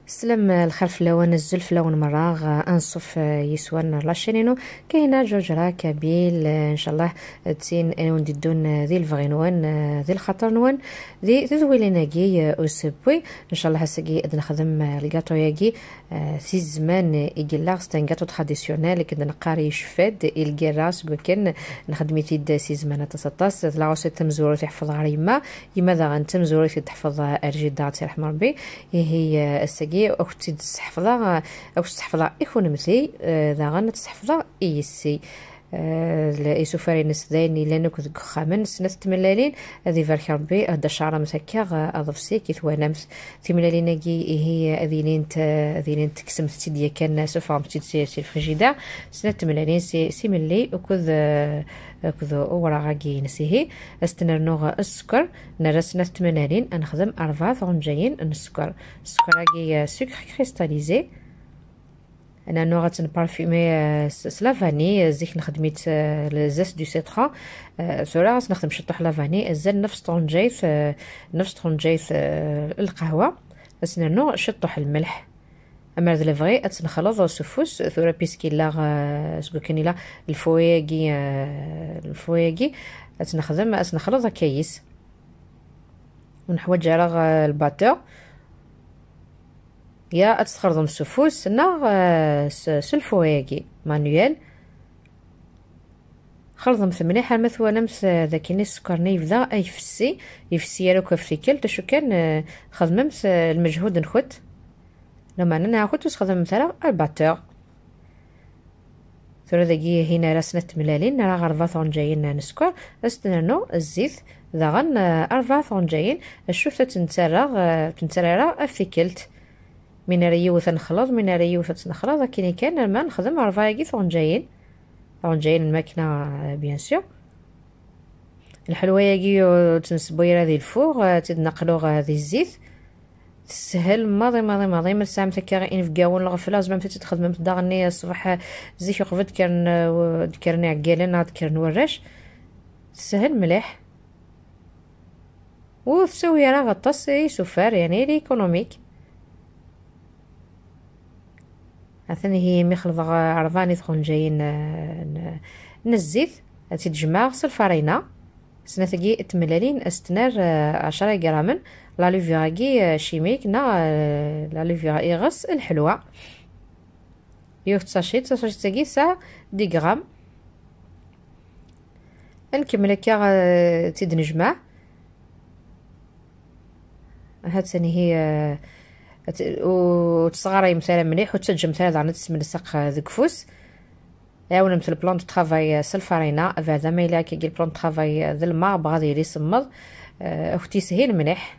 سلام الخير في اللون الزل في لون مراغ انصف يسوان لاشينينو كاينه جوج راه كابيل ان شاء الله تسين اون دون ذي الفغينوان ذي الخطر نوان ذي تذويليناكي اوسبوي ان شاء الله هساكي اد نخدم الكاطو ياكي في الزمان يقلا ستان كاطو تراديسيونيل كنا نقاري شفاد الكراس كان نخدميتي دا سي زمان تصطاس لا وسط تمزورو تحفظ ريما لماذا غنتمزورو تحفظ ارجي دارتي رحمه ربي هي الساكي أختي تستحفظها أو تستحفظها يكون مثلي ذا غنى تستحفظها إيسي يسوفاري نسداني لانو كنت خامن سنة تملالين هذه فارك ربي هدا شعرة مسكا اضفسي كي ثوانمت تملالين هي اذينين تكسمت ديا كان سوفا متي سي الفريجيدار سنة تملالين سي ملي وكذ ورا غاكي نسيه استنرنوغ السكر نرى سنة تملالين نخدم 4 غنجايين السكر غاكي سكر كريستاليزي انا نوع تنبارفيمي سلافاني زيك نخدميت الزاس دو سيترا سورا نخدم شطح لافاني زال نفس طونجيت القهوه بس نوع شطح الملح اما ذا لافغي اتنخلط سفوس ثورا بيسكي لا سكو كاني لا الفواكي اتنخلط كيس ونحوج على الباتور يا اتستخدم السفوس سلفوياكي مانويل خلطم مليح مثلا نمس ذاكيني السكر يبدا يفسي لو كفريكل تشو كان خدمت المجهود نخوت لما انا ناخذ تخدم مثلا الباتور ثورة ذاكي هنا راسنا تملالين راه غرفة جايين نسكر استنانو الزيت ذا غن 4 جايين الشوفة تنترى افيكلت من ريوث نخلط من ريوث نخلط كاين كان ما نخدم 4 غنجايين الماكينه بيان سور الحلوياكي تنسبويرا ذي الفوغ تنقلو هذه الزيت تسهل ماضي ما سام تكا ان فكاون الغفله لازم تخدم داغني الصباح زيك قفت كرني عقالنا كرن وراش تسهل مليح وتسوي راه غطاس سفار يعني ليكونوميك عثاني هي مخلط عرضاني ثقون جايين نزيت تتجمع الفرينه سنة ثقي تملالين استنار 10 غرام لا لوفيراكي شيميك لا لوفيرا يغس الحلوه يوف تساشيت تاكي ساعة 10 غرام نكمل هكا تيد نجمع هاد ثاني هي وتصغري مثلا مليح وتسجم مثلا عن تسمى الساق ذكفوس عاون مثل بلان دو طرافاي سلفارينا هذا ما الا كي بلان دو طرافاي ذا الماء بغادي يصمد اختي سهيل مليح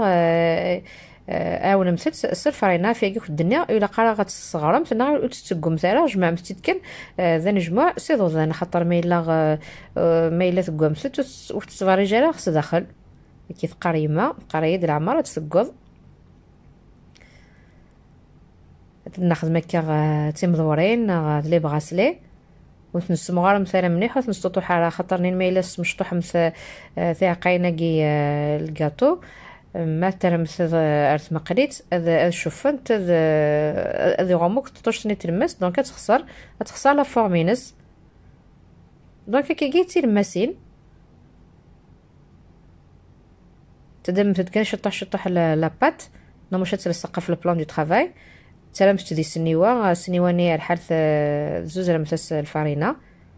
عاون مثل سلفارينا في كيف الدنيا الا قرا غتصغرم تنا وتتقم مثلا جمع متيتكن ذا نجمع سيدو ذا خاطر ما الا تقوم مثل وتصغري جالا خص داخل كيف قريمه قريه د العماره تسقض ناخذ مكا تيمضورين لي بغاسلي وتنسمو غير مثلا مليح وتنسطوح على خاطر نين ميلاس مشطوح مثل ثاع قايناكي الكاطو ما ترمس ارث مقليت هذا شوفنت هذا غموك تطوشني تلمس دونك تخسر لا فورمينس دونك كي جيتي الماسين تدم تكن شطح لابات نو مش تلصق في البلان دو طرافاي تلمست دي السنيواني الحال زوز لمساس الفارينه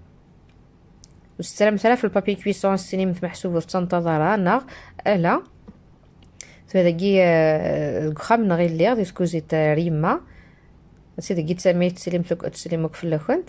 وستلم مثلا في البابي كويسون السنين محسوبه في تنتظر ناغ لا فداكي الخام نغي ليغ دي سكوزيت ريما سيدي كي تسميت تسلمك في الاخنت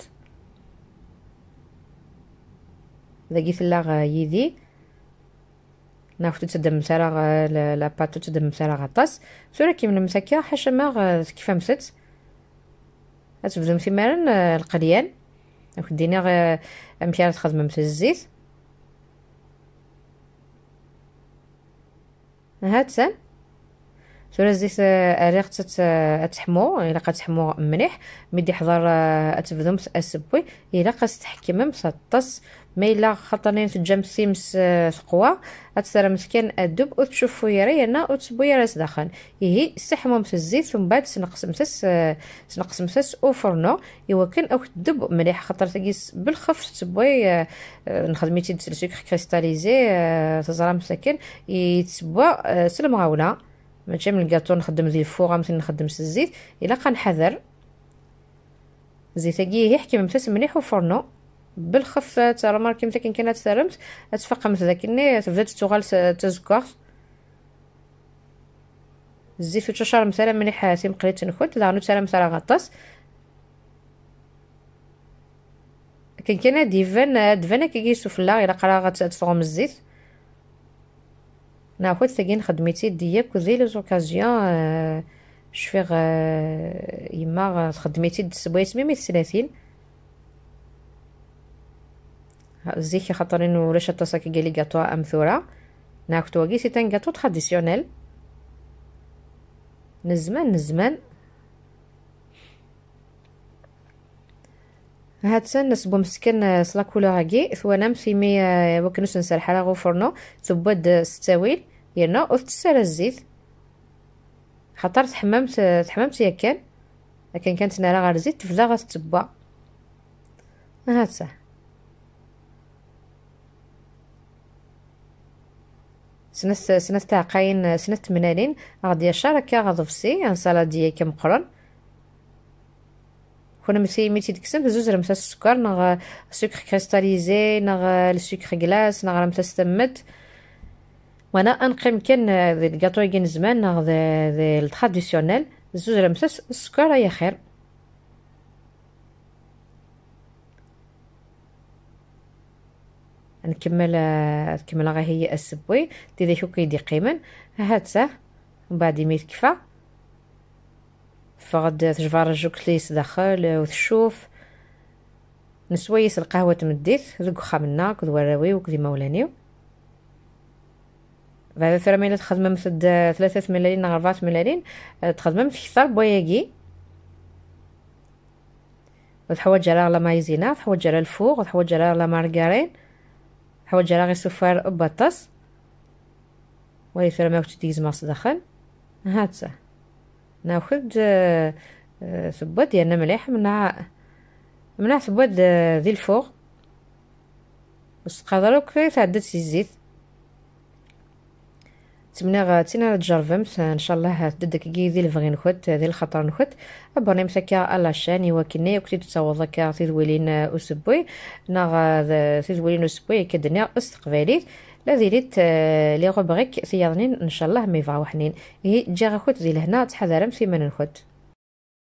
داكي ثلاغ يدي ناخذ تدم مثلا لا باتو تدم مثلا غطاس سوري كي من مسكا حاشا كيف مست تبدا مثمرن القليان دينا امشي تخدم مثل الزيت هاتسن ثورة الزيت ريغ تحمو الا قتحمو مليح مدي حضر اتبدم اسبوي الا قاس تحكمم تطس ما الا خاطرين تجمع ثيمس ثقوى اتسرى مسكين الدب وتشوفوا يرينا وتبوي راس داخل هي استحمم في الزيت ثم بعد سنقسم تس او فرنو يوكن او الدب مليح خاطر تقيس بالخف تبوي نخدميتي السكر كريستاليزي تزرى مسكين يتسبوا سلم غاوله ماشي من الكاطو نخدم ذي الفوغ مثلا نخدم الزيت الا قنحذر زيتاكي يحكي ممتاز مليح وفرنو بالخف ترى ماركي متى كانت ترمت تفقمت ذاك الني تبدا تغال تزكر الزيت تشرب مثلا مليح ثم قليت نخد لا نترى مثلا غطاس كان ديفان كيسو فلا الا قرا غتفغم الزيت ناخذ ثقين خدمتي دياك وذي لي زوكازيون شفيغ يما خدمتي سبويت 130 زيك خاطرين ولا شطاساكي قالي غاتو امثوره ناخذ واكي سي تان غاتو تراديسيونيل نزمان هاد سن نسبو مسكن سلا كولوراكي ثوانام في مي وكنوس نسرح على غو فرنو ثبود ستاويل يرنا وتسال الزيت خاطر تحممت ياكان لكن كانت نارا غير زيت تفدا غتتبع هاد صح سنة تعقاين سنة منالين غادي يشارك غضفسي ان سالادية كمقرن كنا ميتي ديكسن زوج رمسة السكر نغ سكر كريستاليزي نغ السكر غلاس نغ رمسة تمت وانا انقيم كان ذي الكاطو يجي زمان نغ ذي التراديسيونيل زوج رمسة السكر يا خير نكمل غا هي السبوي دي شو كيدي قيمن هاد ساه من بعد يميت كفا فغد تجبر الجوكليس داخل وتشوف نسويس القهوة تمديت ذوك خامنا كذ وراوي وكذي مولانيو بعد ثرميلة تخدم مثل 3 ملالين 4 ملالين تخدم في كثر بوياكي وتحوج على لا مايزينا تحوج على الفوق وتحوج على لا مارغارين تحوج على غير سفار بطاس ويثرى ما تديز ماس داخل هاتسا ناخذ ثبوت ديالنا مليح منع ثبوت ذي الفوق بس قادرو كي تعدت الزيت تينا تجربمت ان شاء الله تدك كي ذي الفغي نخد ذي الخطر نخد ابوني مسكا لاشين وكني وكنت تصور كا تيذولين اسبوي ناغ تيذولين اسبوي كدنيا استقباليت لا ديريت لي غبغيك ثياضنين ان شاء الله ما يفعوا حنين هي جا خد ذي لهنا تحذرم في من نخد